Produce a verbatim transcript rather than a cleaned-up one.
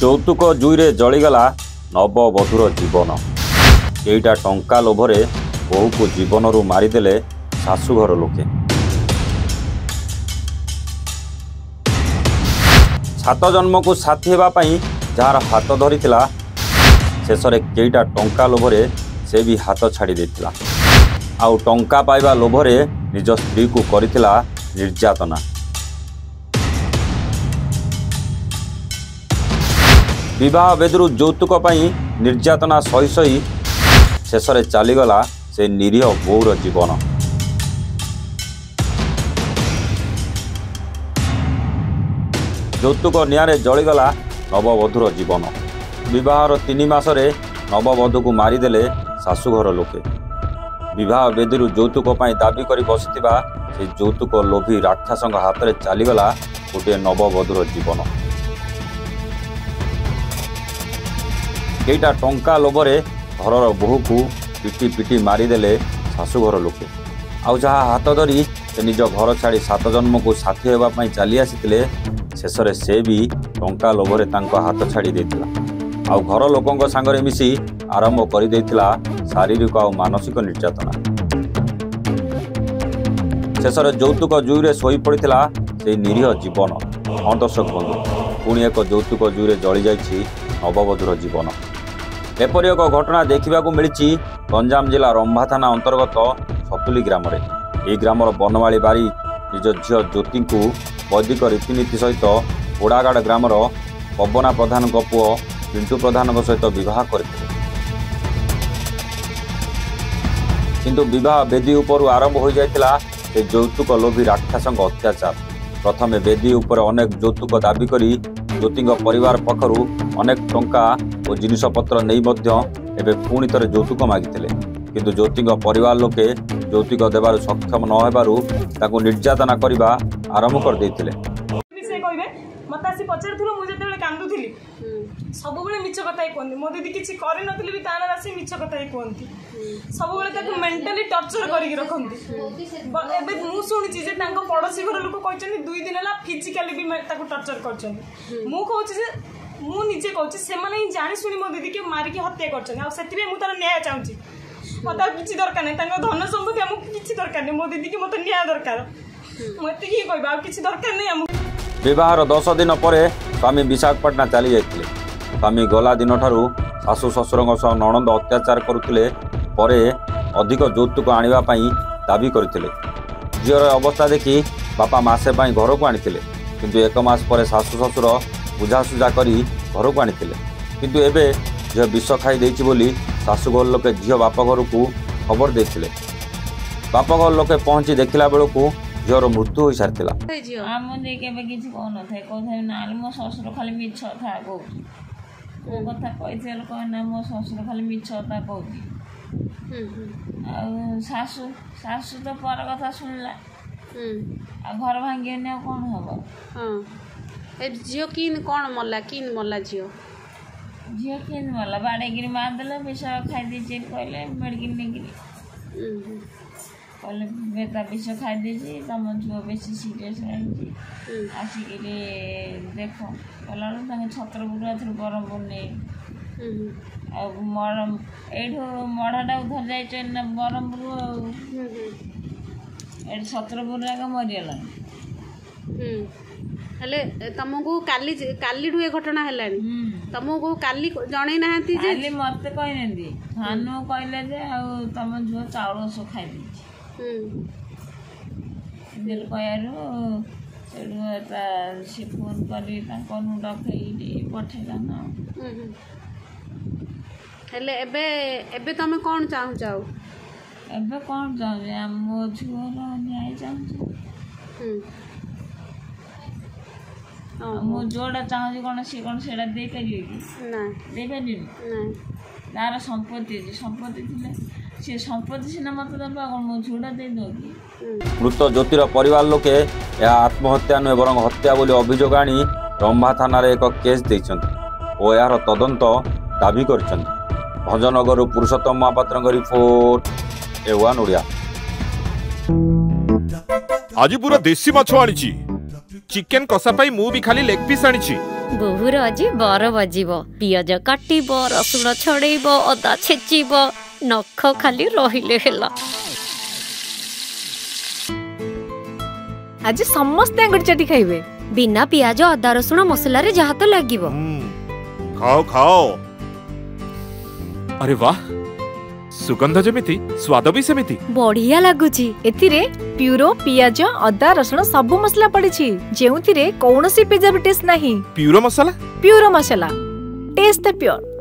ଯୌତୁକ ଜୁଇରେ ଜଳିଗଲା ନବବଧୂର ଜୀବନ। ଏଇଟା ଟଙ୍କା ଲୋଭରେ ବୋହୂକୁ ଜୀବନରୁ ମାରିଦେଲେ ଶାଶୁଘର ଲୋକେ। ସାତ ଜନ୍ମକୁ ସାଥୀ ହେବା ପାଇଁ ଯାହାର ହାତ ଧରିଥିଲା, ଶେଷରେ କେଇଟା ଟଙ୍କା ଲୋଭରେ ସେ ବି ହାତ ଛାଡ଼ି ଦେଇଥିଲା। ଆଉ ଟଙ୍କା ପାଇବା ଲୋଭରେ ନିଜ ସ୍ତ୍ରୀକୁ କରିଥିଲା ନିର୍ଯାତନା। विवाह बेदरू यौतुक निर्यातना सही सही शेषे चलीगला से निरीह बोर जीवन। यौतुक निआरे जलीगला नववधूर जीवन। विवाहर तीन मासरे नववधू को मारिदेले शाशुघर लोके। विवाह बेदरू यौतुक दाबी कर बसिथिबा से यौतुक लोभी राक्षस हाथ में चलीगला गोटे नववधूर जीवन। केईटा टंका लोभरे घरर बोहू को पिटी पिटी मारिदेले शाशुघर लोके। आउ जहा हाथ धरी से निज घर छाड़ी सात जन्म को साथी होगापी चली आसीथिले, शेषरे से भी टंका लोभरे तांको हाथ छाड़ी देथिला। आउ घर लोकंक सांगरे मिसी आरंभ कर देथिला शारीरिक और मानसिक निर्यातना। शेषरे यौतुक जुईरे शोई पड़िथिला से निरीह जीवन। हाँ दर्शक बंधु, पुणी एक यौतुक जुईरे जली जाइछि नववधूर जीवन। एपरि एक घटना देखा मिली गंजाम जिला रंभा थाना अंतर्गत सतुली ग्राम। यह ग्रामर बनमाली बारी निज झील ज्योति को वैदिक रीतिनीति सहित ओडागाड़ ग्रामर पवना प्रधान पुओ पिंटू प्रधान सहित विवाह करते। किंतु विवाह बेदी उपर आरंभ हो जाता से यौतुक लोभी राक्षस अत्याचार। प्रथमे बेदी उपर अनेक यौतुक दाबी करी ज्योति परिवार पक्षर अनेक टंका और जिनिसपत्र नहीं एवं पुणी थे यौतुक मागिते। किंतु ज्योति परिवार लोके यौतुक देवार सक्षम न हेबारु ताकू निर्यातना करने आरंभ कर देथिले। मत आसी पचार मुझे कांदुली सब मिछ कथा कहते। मो दीदी किसी कर नी तार आसी मिछ कथा कहती। सब मेंटली टर्चर करके रखती। मुझे शुणी पड़ोशी घर लोक कहते दुई दिन है फिजिकाली भी टर्चर कर। मुझे कहूँ से जाणी शुणी मो दीदी के मारिकी हत्या कर न्याय चाहूँगी। मत किसी दरकार नहीं, धन संपत्ति आमको किसी दरकार नहीं। मो दीदी की मत न्याय दरकार। मुझे ही कह किसी दरकार नहीं आमको। विवाहर दस दिन पर स्वामी विशाखापाटना चली जाते। स्वामी गला दिन ठारू शाशु शशुर नणंद अत्याचार करुले अधिक यौतुक आने दाबी करते। झीर अवस्था देखी बापा मसे घर को आनी, किंतु एक मास पर शाशु शशुर बुझासुझा करी घर को आनी। किंतु एबे झील विष खाई देछि बोली शाशुघर लोके झील बाप घर को खबर देथिले। बाप घर लोके पहुंची देखला बेलू झीर मृत्यु हो सारी। मो शशुर खाली मिछ था कहूँ कथा कहना मो शशुर खाली मिछ था कहूँ। शाशु शाशु तो पर कथा शुणला आ घर भांगे कौन हम। झील किन कौन मरला किन मरला झील झील किन मरला बाड़े मारदेला विष खाई दे कहले मेडिकल नहीं कहले बेता विष खाई दे तुम झुआ बेस सीरीयस रही आसिक देख कला छत्रपुर थ्रू ब्रह्मपुर नहीं मरम यू मढ़ाटा उधर जाए ब्रह्मपुर ये छत्रपुर आगे मरीगला। हेले तुमको काली काली ए घटना है तुमको काली जन ना मत कहना थानू कहले जे तुम झुआ चाउल सो खाई दिल कहू से फोन कर पठेला ना। हेले एबे एबे तुम कौन चाहू चाहू एबे कौन चाहू मो झुआर न्याय चाहू। मु जोड़ा चाहूँ कौन सी कौन से दे पार कि दे तार संपत्ति संपत्ति सी संपत्ति सीना मत दबा कौन मो झुड़ा दे दो कि। मृत ज्योतिर परिवार लोके आत्महत्या नुहे बर हत्या बोली अभियोग आनी रंभा थाना एक केस देइछन्ति और यार तदंत दाबी करछन्ति। Bhanjanagar Purushottam Mahapatra report A one Odia. आज पूरा देसी माछ आनी चिकेन कषा पाई मु भी खाली लेग पीस आनी। बोहूर आज बर बजिब पियाज काटिब रसुण छड़ेब अदा छेचिब नख खाली रहिले हेला। आज समस्ते आंगुर चाटी खाइबे बिना पियाज अदा रसुण मसला रे जहा तो लागिब। खाओ खाओ। अरे वाह सुगंध जमिति स्वाद भी सेमिति बढ़िया लागुची। एथिरे प्यूरो पियाज अदा रसुण सब मसला पड़िछि जेउथिरे कौनसी प्रिजर्वेटिव्स नाही। प्यूरो मसाला प्यूरो मसाला टेस्ट प्योर।